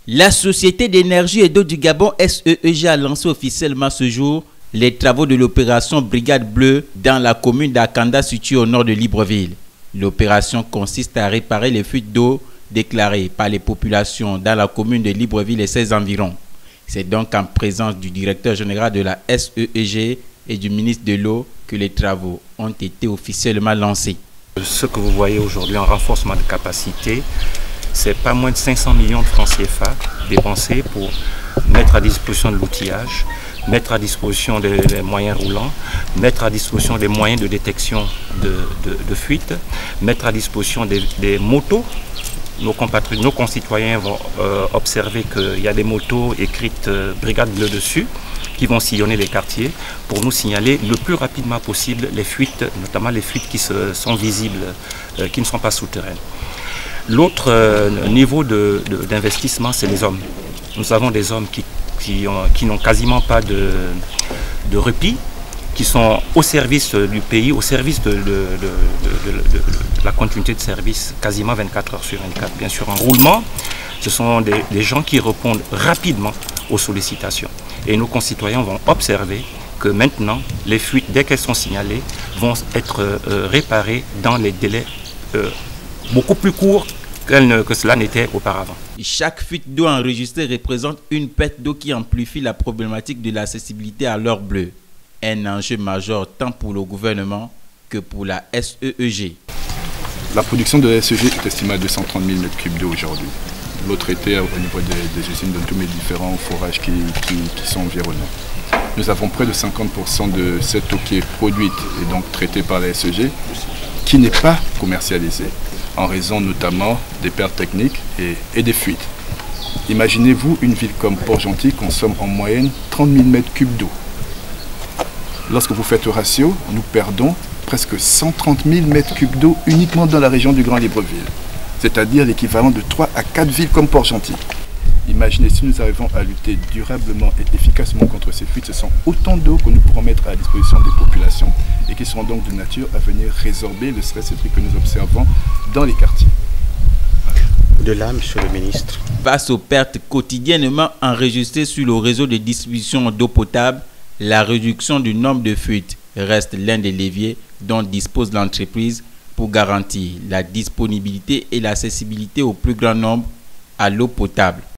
La Société d'énergie et d'eau du Gabon SEEG a lancé officiellement ce jour les travaux de l'opération Brigade Bleue dans la commune d'Akanda située au nord de Libreville. L'opération consiste à réparer les fuites d'eau déclarées par les populations dans la commune de Libreville et ses environs. C'est donc en présence du directeur général de la SEEG et du ministre de l'eau que les travaux ont été officiellement lancés. Ce que vous voyez aujourd'hui en renforcement de capacité, c'est pas moins de 500 millions de francs CFA dépensés pour mettre à disposition de l'outillage, mettre à disposition des moyens roulants, mettre à disposition des moyens de détection de fuite, mettre à disposition des motos. Nos concitoyens vont observer qu'il y a des motos écrites Brigade Bleue dessus qui vont sillonner les quartiers pour nous signaler le plus rapidement possible les fuites, notamment les fuites qui sont visibles, qui ne sont pas souterraines. L'autre niveau d'investissement, c'est les hommes. Nous avons des hommes qui n'ont quasiment pas de répit, qui sont au service du pays, au service de la continuité de service, quasiment 24 heures sur 24. Bien sûr, en roulement, ce sont des gens qui répondent rapidement aux sollicitations. Et nos concitoyens vont observer que maintenant, les fuites, dès qu'elles sont signalées, vont être réparées dans les délais beaucoup plus courts que cela n'était auparavant. Chaque fuite d'eau enregistrée représente une perte d'eau qui amplifie la problématique de l'accessibilité à l'or bleu. Un enjeu majeur tant pour le gouvernement que pour la SEEG. La production de la SEEG est estimée à 230 000 m3 d'eau aujourd'hui. L'eau traitée au niveau des usines de tous mes différents forages qui sont environnants. Nous avons près de 50% de cette eau qui est produite et donc traitée par la SEEG qui n'est pas commercialisée, en raison notamment des pertes techniques et des fuites. Imaginez-vous une ville comme Port-Gentil consomme en moyenne 30 000 m3 d'eau. Lorsque vous faites le ratio, nous perdons presque 130 000 m3 d'eau uniquement dans la région du Grand Libreville, c'est-à-dire l'équivalent de 3 à 4 villes comme Port-Gentil. Imaginez si nous arrivons à lutter durablement et efficacement contre ces fuites, ce sont autant d'eau que nous pourrons mettre à la disposition des populations et qui seront donc de nature à venir résorber le stress hydrique que nous observons dans les quartiers. Au-delà, monsieur le ministre. Face aux pertes quotidiennement enregistrées sur le réseau de distribution d'eau potable, la réduction du nombre de fuites reste l'un des leviers dont dispose l'entreprise pour garantir la disponibilité et l'accessibilité au plus grand nombre à l'eau potable.